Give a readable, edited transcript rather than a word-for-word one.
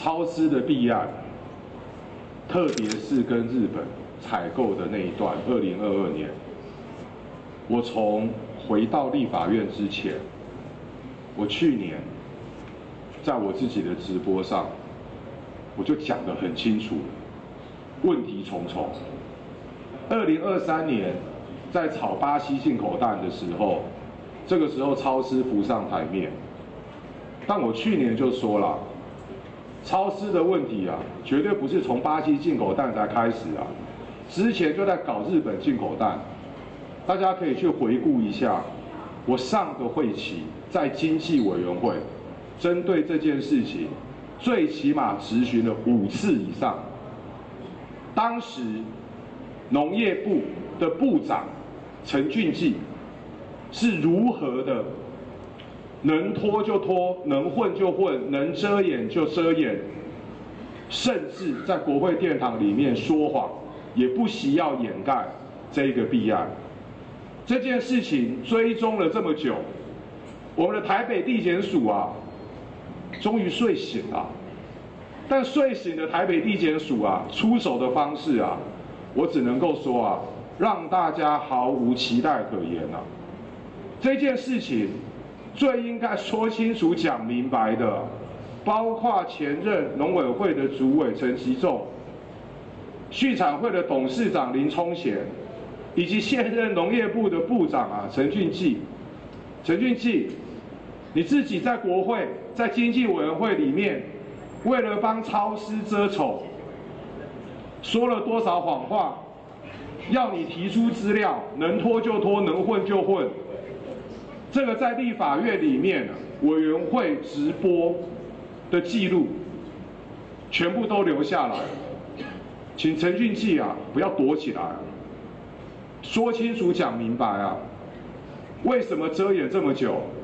超支的弊案，特别是跟日本采购的那一段，2022年，我从回到立法院之前，我去年在我自己的直播上，我就讲得很清楚，问题重重。2023年在炒巴西进口蛋的时候，这个时候超支浮上台面，但我去年就说了，超支的问题啊，绝对不是从巴西进口蛋才开始啊，之前就在搞日本进口蛋。大家可以去回顾一下，我上个会期在经济委员会针对这件事情，最起码质询了5次以上。当时农业部的部长陈俊记是如何的能拖就拖，能混就混，能遮掩就遮掩，甚至在国会殿堂里面说谎，也不惜要掩盖这个弊案。这件事情追踪了这么久，我们的台北地检署啊，终于睡醒了。但睡醒的台北地检署啊，出手的方式啊，我只能够说啊，让大家毫无期待可言啊。这件事情最应该说清楚、讲明白的，包括前任农委会的主委陈其仲、畜产会的董事长林聪贤，以及现任农业部的部长啊陈俊记。陈俊记，你自己在国会、在经济委员会里面，为了帮超支遮丑，说了多少谎话？要你提出资料，能拖就拖，能混就混。这个在立法院里面委员会直播的记录，全部都留下来。请陈俊记啊，不要躲起来，说清楚、讲明白啊！为什么遮掩这么久？